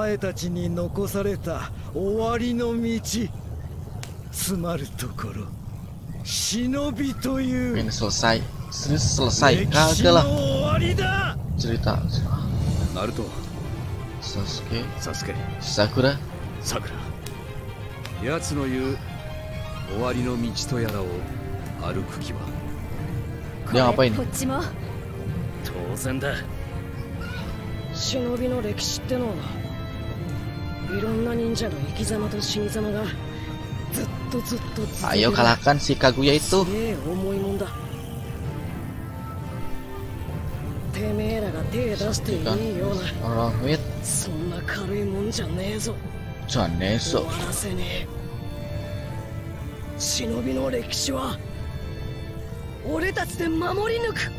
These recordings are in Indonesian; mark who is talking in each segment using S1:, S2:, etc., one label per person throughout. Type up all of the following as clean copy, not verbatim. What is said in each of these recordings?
S1: 前たちに残された終わりの道。つまるところ、忍びという
S2: ini selesai kagak lah cerita
S1: Naruto,
S2: Sasuke
S1: Sasuke,
S2: Sakura
S1: 奴の言う終わりの道とやらを歩く気は
S2: dia ngapain
S3: こっちも
S1: 当然だ。
S4: 忍びの歴史ってのは、いろんな忍者の生き様と死に様がずっと続けてる。
S2: ayo kalahkan si Kaguya itu
S4: すげえ重いもんだ。てめえらが手出していいような
S2: orang wit
S4: そんな軽いもんじゃねえぞ。
S2: Janeso
S4: 終わらせねえ。忍びの歴史は俺たちで守り抜く。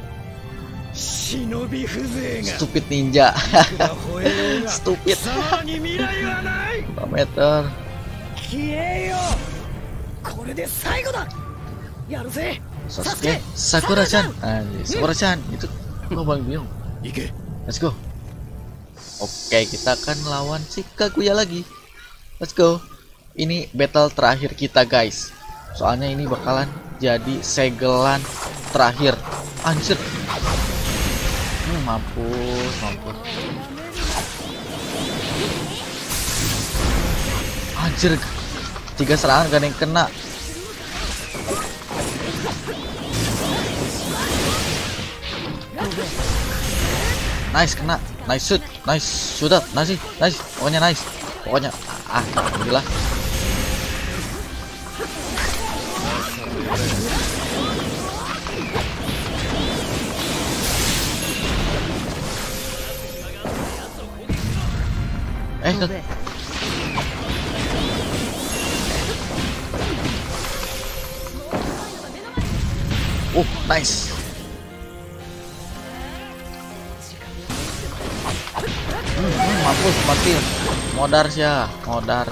S1: 忍び風情が
S2: stupid ninja
S1: 吠えようが
S2: stupid
S1: さらに未来はない。
S2: 5 meter
S4: 消えよ。これで最後だ。やるぜ。
S2: Sasuke Sakura-chan Sakura-chan itu lo bang bingung.
S1: 行け。
S2: Let's go. Oke, kita akan lawan si Kaguya lagi. Let's go. Ini battle terakhir kita, guys. Soalnya ini bakalan jadi segelan terakhir. Anjir. Mampus. Anjir. 3 serangan gak ada yang kena. Nice, kena. Nice shoot. Nice shoot up. Nice. Pokoknya nice. Pokoknya gila. Nice. Mampus mati. Modar sih ya, modar.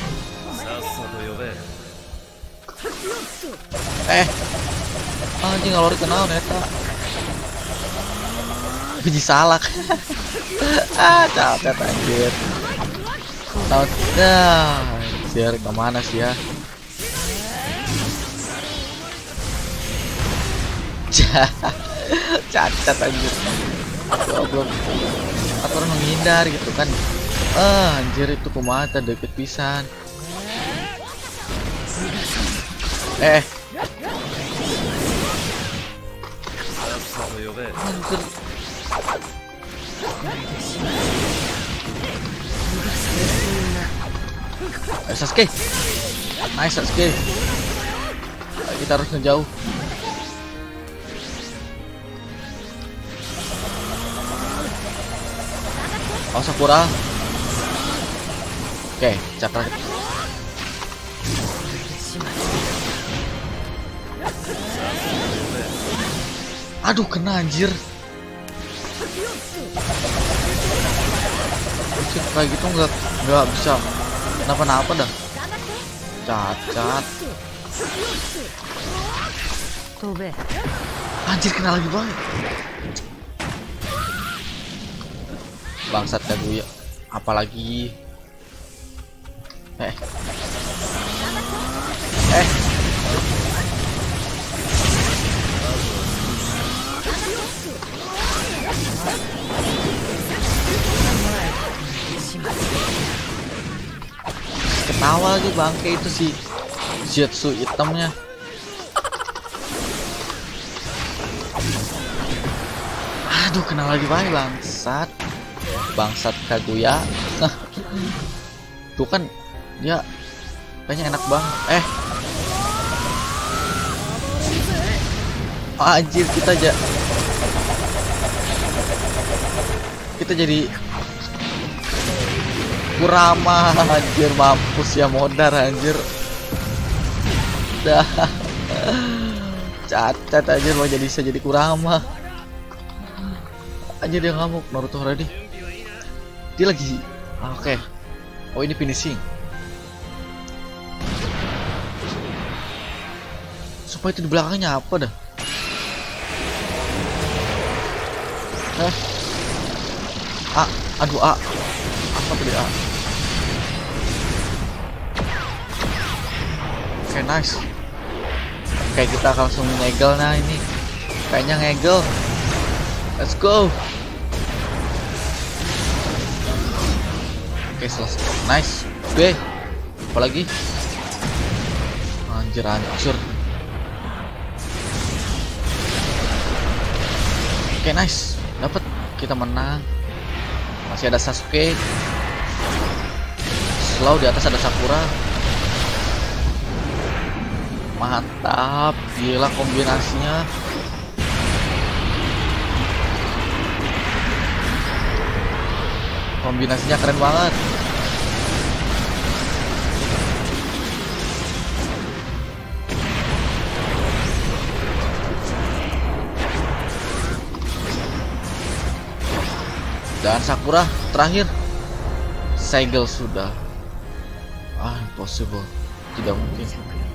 S2: Anjing ngalor kenal neta. Biji salak. Capek anjir. Anjir kemana sih ya? Cacat anjir. Goblok. Atau orang menghindar gitu kan. Anjir itu kumata deket pisan. Anjir. Sasuke. Nice Sasuke. Kita harus ngejauh. Oh Sakura. Oke, cakra. Aduh kena anjir. Kayak gitu nggak bisa kenapa-napa dah. Cacat. Anjir kena lagi banget. Bangsat Kaguya. Apalagi ketawa lagi bangke itu si Zetsu hitamnya. Aduh kena lagi bangsat. Bangsat Kaguya. Tuh kan dia kayaknya enak banget. Anjir kita jadi Kurama anjir, mampus ya modar anjir. Dah. Cacat anjir mau bisa jadi Kurama. Anjir dia ngamuk. Naruto ready. Dia lagi oke. Oh ini finishing. Supaya itu di belakangnya apa dah? Aduh apa tuh dia? Oke, nice. Oke, kita langsung ngegel. Nah ini kayaknya ngegel. Let's go. Oke, selesai. Nice. Oke, apalagi? Anjir, hancur. Oke, nice. Dapat. Kita menang. Masih ada Sasuke. Slow, di atas ada Sakura. Mantap, gila kombinasinya. Kombinasinya keren banget. Dan Sakura terakhir. Segel sudah. Impossible. Tidak mungkin.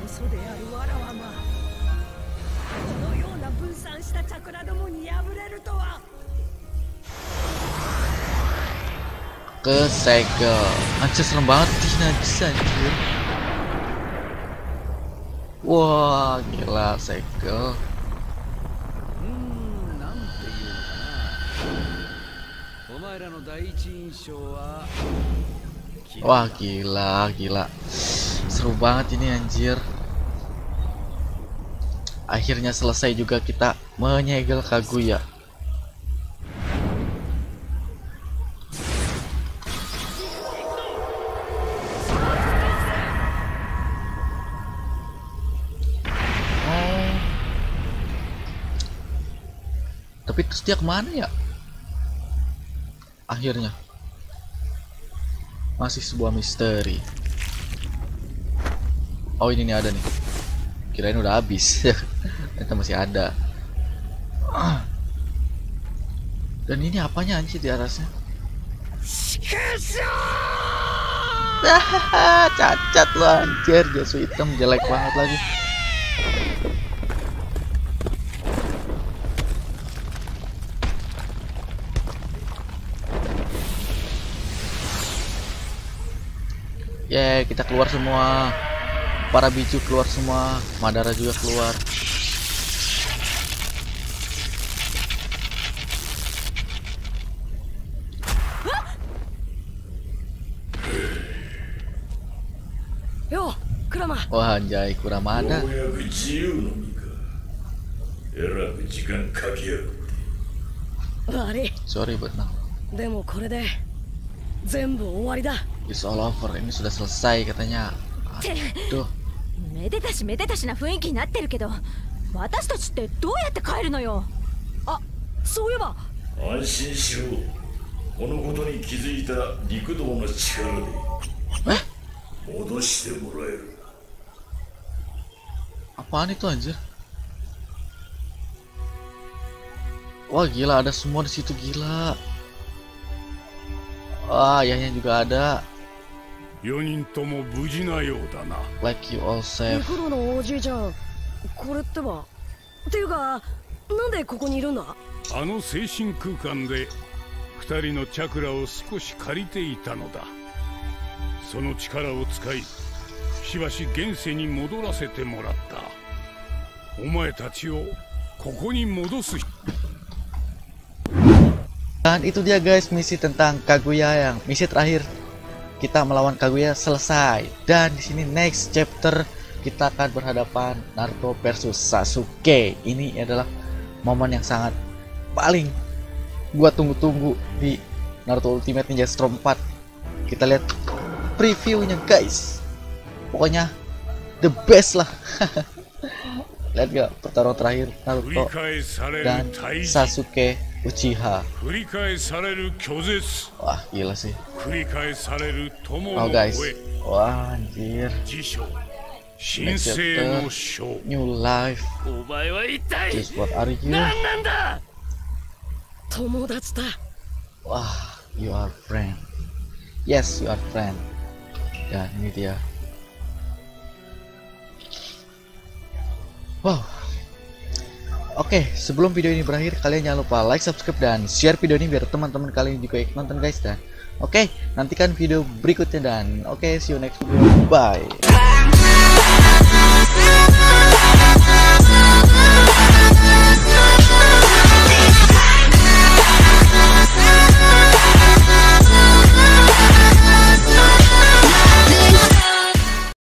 S2: Ke segel. Anjir, serem banget sih najis anjir. Wah, gila segel. Wah, gila. Seru banget ini anjir. Akhirnya selesai juga kita menyegel Kaguya. Tapi terus dia kemana ya? Akhirnya masih sebuah misteri. Oh, ini nih ada nih. Kirain udah habis. Ternyata masih ada. Dan ini apanya anjir di atasnya? Cacat lo anjir, jas hitam jelek banget lagi. Kita keluar semua. Para biju keluar semua. Madara juga keluar.
S4: Yo, Kurama.
S2: Wah, anjay, Kurama ada. Sorry, but no. It's all over. Ini sudah selesai katanya. Aduh.
S3: めでたしな雰囲気になってるけど、私たちってどうやって帰るのよ。あ、そういえば。
S5: 安心しろ。このことに気づいた陸道の力で戻してもらえる。
S2: Apaan itu anjir? Wah, gila, ada semua di situ, gila. Wah, ayahnya juga ada. Like you all safe.
S4: 陸路のおじいちゃん、これってば。っていうか、なんでここにいるんだ？
S6: あの精神空間で二人のチャクラを少し借りていたのだ。その力を使い、しばし現世に戻らせてもらった。お前たちをここに戻す。
S2: Dan itu dia guys, misi tentang Kaguya yang misi terakhir. Kita melawan Kaguya selesai. Dan di sini next chapter kita akan berhadapan Naruto versus Sasuke. Ini adalah momen yang sangat paling gua tunggu-tunggu di Naruto Ultimate Ninja Storm 4. Kita lihat previewnya guys. Pokoknya the best lah. Lihat gak pertarungan terakhir Naruto dan Sasuke Uchiha. Wah, gila sih. Oh guys. Wah, anjir. Next chapter, new life. Just what are you? Wah, you are friend. Yes, you are friend. Dan ini dia. Wow. Oke, sebelum video ini berakhir, kalian jangan lupa like, subscribe, dan share video ini biar teman-teman kalian juga ikut nonton guys. Dan oke, nantikan video berikutnya dan oke, see you next video. Bye.